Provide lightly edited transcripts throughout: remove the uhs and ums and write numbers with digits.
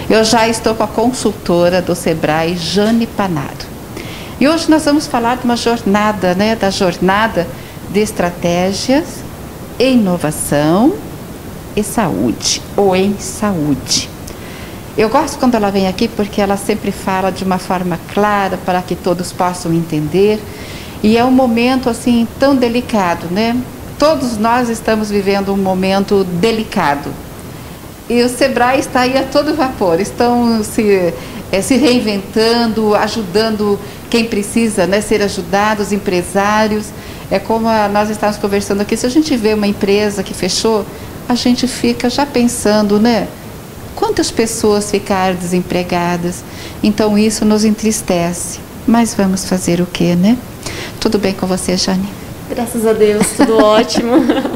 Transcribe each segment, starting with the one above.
Eu já estou com a consultora do Sebrae, Jane Panaro. E hoje nós vamos falar de uma jornada, né, da jornada de estratégias, inovação e saúde, ou em saúde. Eu gosto quando ela vem aqui porque ela sempre fala de uma forma clara para que todos possam entender. E é um momento assim tão delicado, né? Todos nós estamos vivendo um momento delicado. E o Sebrae está aí a todo vapor, estão se reinventando, ajudando quem precisa, né, ser ajudado, os empresários. É como nós estávamos conversando aqui, se a gente vê uma empresa que fechou, a gente fica já pensando, né? Quantas pessoas ficaram desempregadas? Então isso nos entristece. Mas vamos fazer o quê, né? Tudo bem com você, Jane? Graças a Deus, tudo ótimo.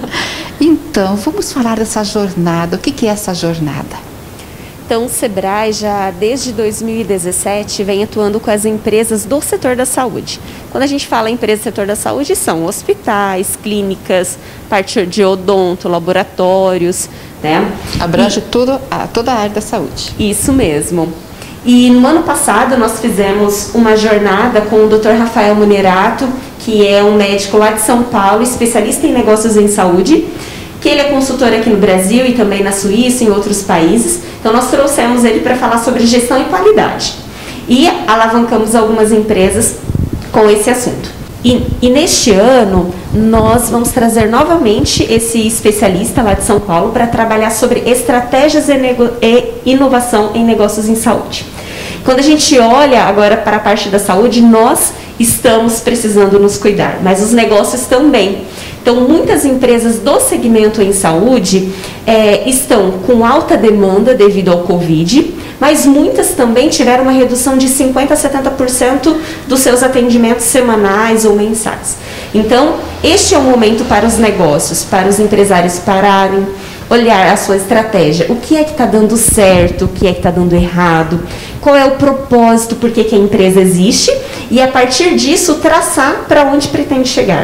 Então, vamos falar dessa jornada. O que é essa jornada? Então, o Sebrae já desde 2017 vem atuando com as empresas do setor da saúde. Quando a gente fala em empresa do setor da saúde, são hospitais, clínicas, parte de odonto, laboratórios, né? Abrange toda a área da saúde. Isso mesmo. E no ano passado nós fizemos uma jornada com o Dr. Rafael Munerato, que é um médico lá de São Paulo, especialista em negócios em saúde, que ele é consultor aqui no Brasil e também na Suíça e em outros países. Então nós trouxemos ele para falar sobre gestão e qualidade. E alavancamos algumas empresas com esse assunto. E neste ano, nós vamos trazer novamente esse especialista lá de São Paulo para trabalhar sobre estratégias e inovação em negócios em saúde. Quando a gente olha agora para a parte da saúde, nós estamos precisando nos cuidar, mas os negócios também. Então, muitas empresas do segmento em saúde estão com alta demanda devido ao Covid, mas muitas também tiveram uma redução de 50% a 70% dos seus atendimentos semanais ou mensais. Então, este é o momento para os negócios, para os empresários pararem, olhar a sua estratégia. O que é que está dando certo, o que é que está dando errado, qual é o propósito, por que a empresa existe, e a partir disso traçar para onde pretende chegar.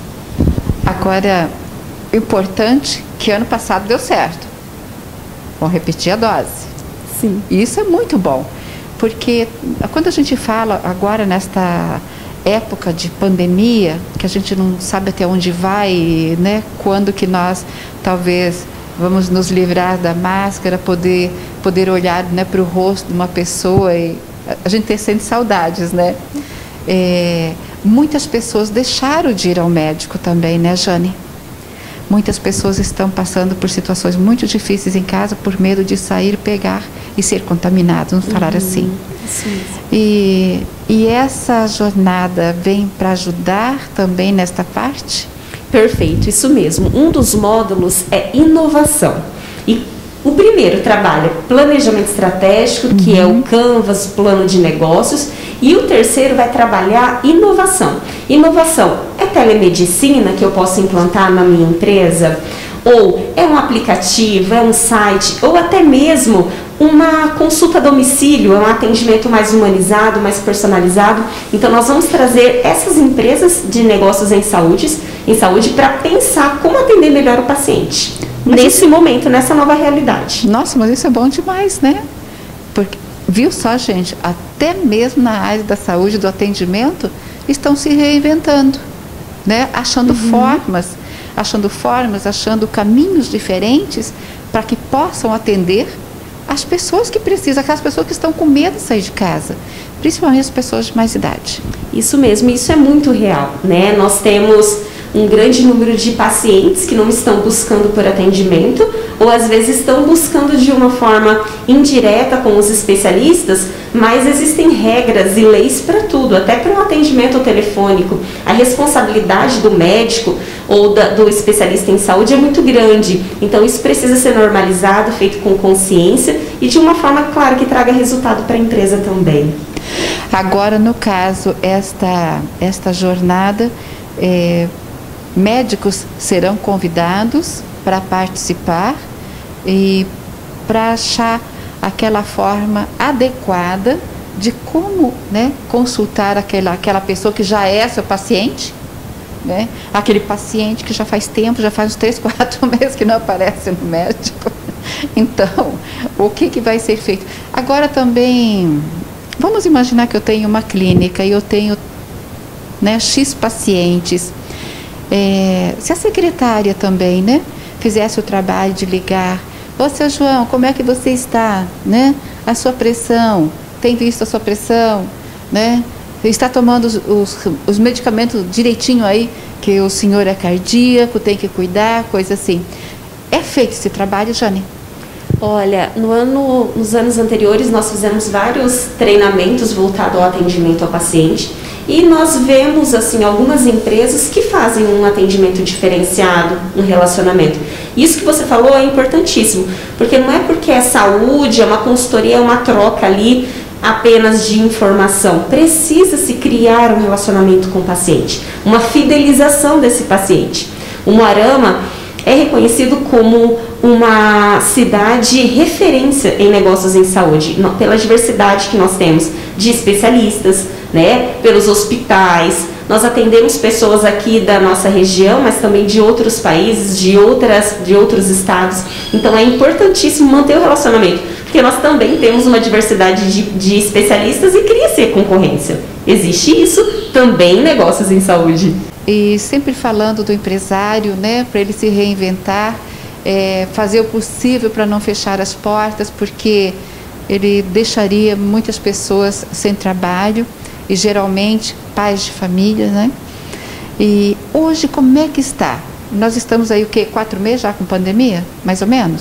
Agora, o importante é que ano passado deu certo. Vão repetir a dose. Sim. Isso é muito bom, porque quando a gente fala agora nesta época de pandemia, que a gente não sabe até onde vai, né? Quando que nós talvez vamos nos livrar da máscara, poder olhar, né, para o rosto de uma pessoa e a gente sente saudades, né? Muitas pessoas deixaram de ir ao médico também, né, Jane? Muitas pessoas estão passando por situações muito difíceis em casa por medo de sair, pegar e ser contaminados, vamos falar assim. Sim. E essa jornada vem para ajudar também nesta parte? Perfeito, isso mesmo. Um dos módulos é inovação. E o primeiro trabalha planejamento estratégico, que é o Canvas, plano de negócios, e o terceiro vai trabalhar inovação. Inovação é telemedicina que eu posso implantar na minha empresa, ou é um aplicativo, é um site, ou até mesmo uma consulta a domicílio, é um atendimento mais humanizado, mais personalizado. Então nós vamos trazer essas empresas de negócios em saúde para pensar como atender melhor o paciente. Nesse momento, nessa nova realidade. Nossa, mas isso é bom demais, né? Porque, viu só, gente, até mesmo na área da saúde, do atendimento, estão se reinventando, né? Achando formas, achando caminhos diferentes para que possam atender as pessoas que precisam, aquelas pessoas que estão com medo de sair de casa, principalmente as pessoas de mais idade. Isso mesmo, isso é muito real, né? Nós temos um grande número de pacientes que não estão buscando por atendimento ou às vezes estão buscando de uma forma indireta com os especialistas, mas existem regras e leis para tudo, até para um atendimento telefônico. A responsabilidade do médico ou do especialista em saúde é muito grande, então isso precisa ser normalizado, feito com consciência e de uma forma, claro, que traga resultado para a empresa também. Agora, no caso, esta jornada, médicos serão convidados para participar e para achar aquela forma adequada de como, né, consultar aquela pessoa que já é seu paciente, né? Aquele paciente que já faz tempo, já faz uns 3, 4 meses que não aparece no médico. Então, o que vai ser feito? Agora também, vamos imaginar que eu tenho uma clínica e eu tenho, né, X pacientes. Se a secretária também, né, fizesse o trabalho de ligar: ô, seu João, como é que você está, né? A sua pressão, tem visto a sua pressão, né? Está tomando os medicamentos direitinho aí, que o senhor é cardíaco, tem que cuidar, coisa assim. É feito esse trabalho, Jane? Olha, nos anos anteriores nós fizemos vários treinamentos voltados ao atendimento ao paciente e nós vemos assim algumas empresas que fazem um atendimento diferenciado, um relacionamento. Isso que você falou é importantíssimo, porque não é porque é saúde, é uma consultoria, é uma troca ali apenas de informação. Precisa-se criar um relacionamento com o paciente, uma fidelização desse paciente. O Moarama é reconhecido como uma cidade referência em negócios em saúde, pela diversidade que nós temos de especialistas, né, pelos hospitais. Nós atendemos pessoas aqui da nossa região, mas também de outros países, de outros estados. Então é importantíssimo manter o relacionamento, porque nós também temos uma diversidade de especialistas e cria-se concorrência. Existe isso também em negócios em saúde. E sempre falando do empresário, né, para ele se reinventar, fazer o possível para não fechar as portas, porque ele deixaria muitas pessoas sem trabalho, e geralmente pais de família, né? E hoje como é que está? Nós estamos aí, o quê? 4 meses já com pandemia, mais ou menos?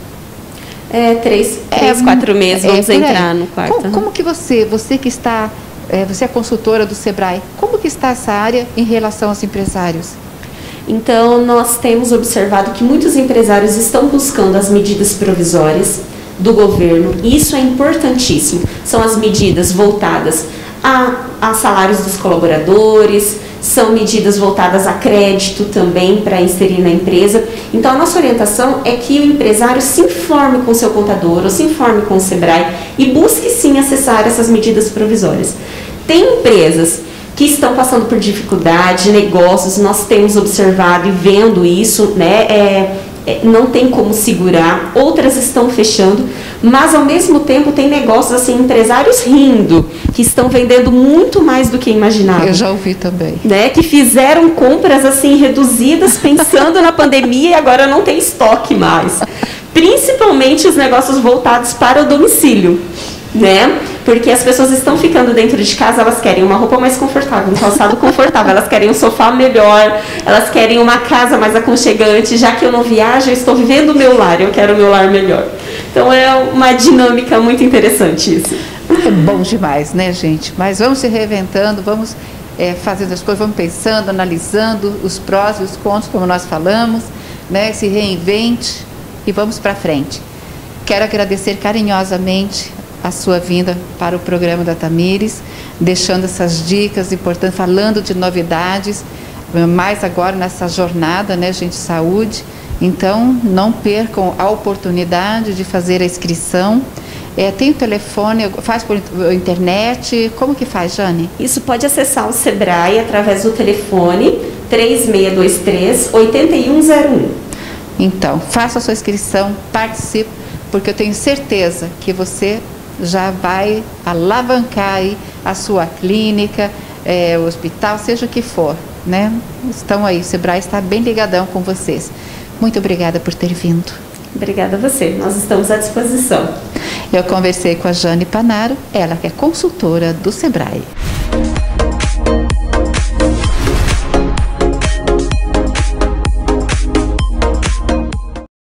4 meses, vamos entrar no quarto. Como que você que está, você é consultora do Sebrae, como que está essa área em relação aos empresários? Então, nós temos observado que muitos empresários estão buscando as medidas provisórias do governo, e isso é importantíssimo. São as medidas voltadas a salários dos colaboradores, são medidas voltadas a crédito também para inserir na empresa. Então, a nossa orientação é que o empresário se informe com o seu contador ou se informe com o Sebrae e busque sim acessar essas medidas provisórias. Tem empresas que estão passando por dificuldade, negócios, nós temos observado e vendo isso, né? Não tem como segurar, outras estão fechando, mas ao mesmo tempo tem negócios assim, empresários rindo, que estão vendendo muito mais do que imaginavam. Eu já ouvi também. Né? Que fizeram compras assim reduzidas pensando na pandemia e agora não tem estoque mais. Principalmente os negócios voltados para o domicílio, né? Porque as pessoas estão ficando dentro de casa, elas querem uma roupa mais confortável, um calçado confortável, elas querem um sofá melhor, elas querem uma casa mais aconchegante. Já que eu não viajo, eu estou vivendo o meu lar, eu quero o meu lar melhor. Então é uma dinâmica muito interessante isso. É bom demais, né, gente? Mas vamos se reinventando, vamos fazendo as coisas, vamos pensando, analisando os prós e os contras, como nós falamos, né? Se reinvente e vamos para frente. Quero agradecer carinhosamente a sua vinda para o programa da Tamires, deixando essas dicas importantes, falando de novidades, mais agora nessa jornada, né, gente, saúde. Então, não percam a oportunidade de fazer a inscrição. Tem o telefone, faz por internet, como que faz, Jane? Isso, pode acessar o Sebrae através do telefone 3623-8101. Então, faça a sua inscrição, participe, porque eu tenho certeza que você já vai alavancar aí a sua clínica, o hospital, seja o que for, né? Estão aí, o Sebrae está bem ligadão com vocês. Muito obrigada por ter vindo. Obrigada a você, nós estamos à disposição. Eu conversei com a Jane Panaro, ela que é consultora do Sebrae.